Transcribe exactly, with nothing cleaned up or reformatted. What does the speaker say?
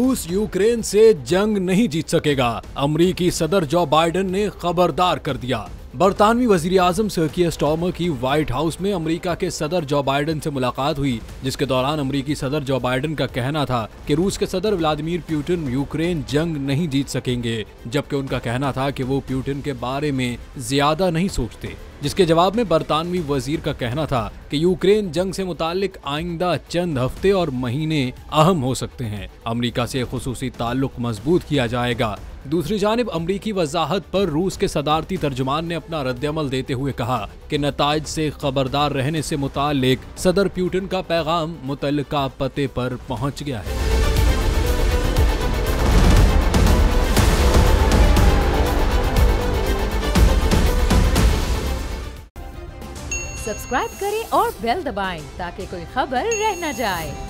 रूस यूक्रेन से जंग नहीं जीत सकेगा, अमरीकी सदर जो बाइडेन ने खबरदार कर दिया। बरतानवी वजीर आजम सर कीयर स्टारमर की व्हाइट हाउस में अमेरिका के सदर जो बाइडेन से मुलाकात हुई, जिसके दौरान अमेरिकी सदर जो बाइडेन का कहना था कि रूस के सदर व्लादिमीर पुतिन यूक्रेन जंग नहीं जीत सकेंगे, जबकि उनका कहना था कि वो पुतिन के बारे में ज्यादा नहीं सोचते। जिसके जवाब में बरतानवी वजीर का कहना था कि यूक्रेन जंग से मुतालिक आइंदा चंद हफ्ते और महीने अहम हो सकते हैं। अमेरिका से खुसूसी ताल्लुक मजबूत किया जाएगा। दूसरी जानिब अमरीकी वजाहत पर रूस के सदारती तर्जुमान ने अपना रद्दअमल देते हुए कहा कि नताइज से खबरदार रहने से मुतालिक सदर पुतिन का पैगाम मुतल्लिका पते पर पहुंच गया है। सब्सक्राइब करें और बेल दबाएं ताकि कोई खबर रह न जाए।